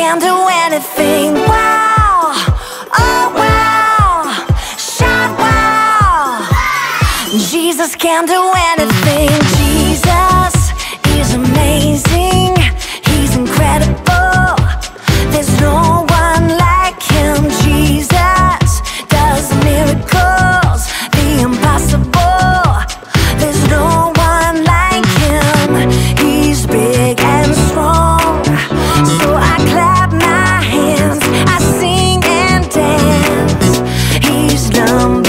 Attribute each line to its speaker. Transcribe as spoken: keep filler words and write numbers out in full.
Speaker 1: can do anything. Wow, oh wow, shout wow. Jesus can do anything. Jesus is amazing. He's incredible. There's no one like him. Jesus does miracles, the impossible. There's no one like him. He's big and strong, so I clap my hands, I sing and dance. He's number